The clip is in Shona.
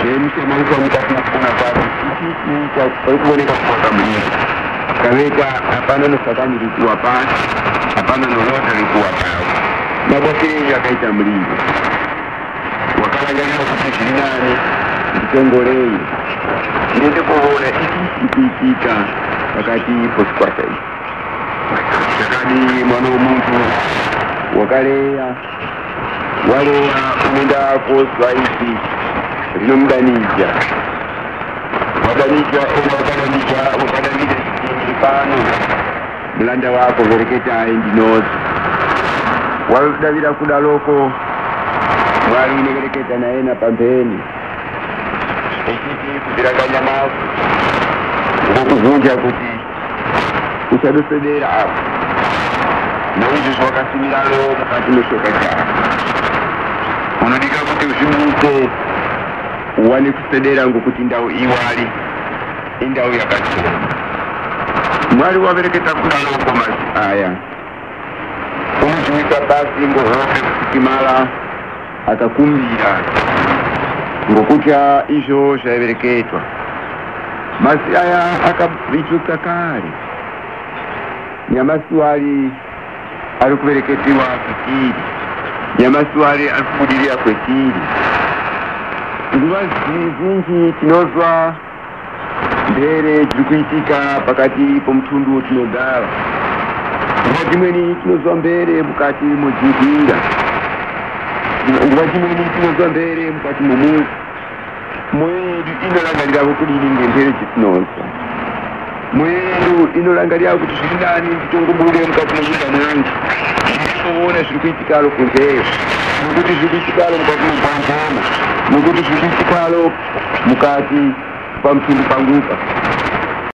nisema huko mkati kuna pale hiki cha kuoneka kwa kamili kaweka hapana na sakani likuwa pale hapana lolote likuwa pale na basi akaita mlingo wakaangalia kwa nani kitongolei ndio kuona ikifika wakati pospata sakani mwana mtu wakalea wale uenda kwa sahihi linomdanija wadanija mfano mlanda wako vereketa endinozi waludavira kudaloko mwali unevereketa naena pambeni ekiti kuviraganya mafu ukuvunja kuti usadosedera apo naizvo wakasimiralo mukati meshoka chako unodika kuti uzvimuke uwane kusedera ngokuti ndau iwali indau yakachena mwari wavereketa kudaloko masi aya umuchiwika basi ngohope kusikimala akakumbira ngokutya izvo zvavereketwa masi aya akavichuka kare nyamasuwari ari kuvereketiwa kwetiri nyamasuwari ari kubudirira kwetiri nguva zhinji tinozwa mbere dziri kuitika pakati pomutundu tinogara nguva dzimweni tinozwa mbere mukati modzihira nguva dzimweni tinozwa mbere mukati momuzi mwoyo yedu inorangarira kudini ngembere dzetinozwa mwoyo yedu inorangarira kuti zviri nani nditongobude mukati momuda mwangu ndikuona zviri kuitikalo kunzeyo nokuti zviri kuitikalo mukati mogwanzana nokuti zviri kuitikalo mukati pamutundu pangupa